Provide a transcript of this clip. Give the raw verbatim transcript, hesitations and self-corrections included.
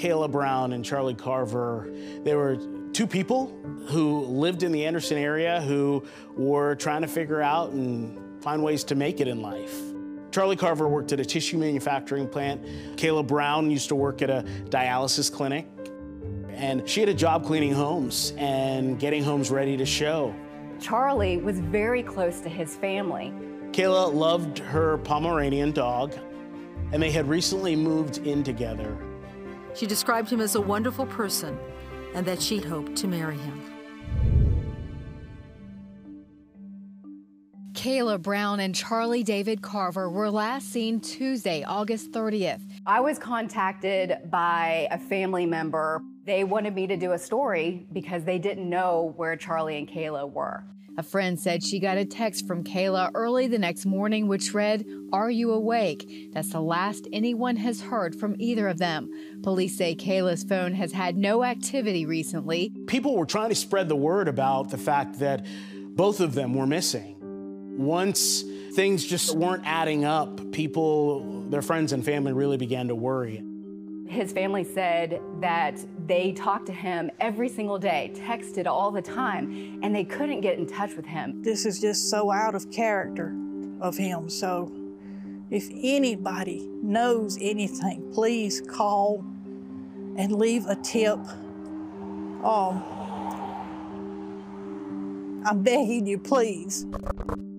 Kayla Brown and Charlie Carver, they were two people who lived in the Anderson area who were trying to figure out and find ways to make it in life. Charlie Carver worked at a tissue manufacturing plant. Kayla Brown used to work at a dialysis clinic. And she had a job cleaning homes and getting homes ready to show. Charlie was very close to his family. Kayla loved her Pomeranian dog, and they had recently moved in together. She described him as a wonderful person and that she'd hoped to marry him. Kayla Brown and Charlie David Carver were last seen Tuesday, August thirtieth. I was contacted by a family member. They wanted me to do a story because they didn't know where Charlie and Kayla were. A friend said she got a text from Kayla early the next morning which read, "Are you awake?" That's the last anyone has heard from either of them. Police say Kayla's phone has had no activity recently. People were trying to spread the word about the fact that both of them were missing. Once things just weren't adding up, people, their friends and family really began to worry. His family said that they talked to him every single day, texted all the time, and they couldn't get in touch with him. This is just so out of character of him. So if anybody knows anything, please call and leave a tip. Um, I'm begging you, please.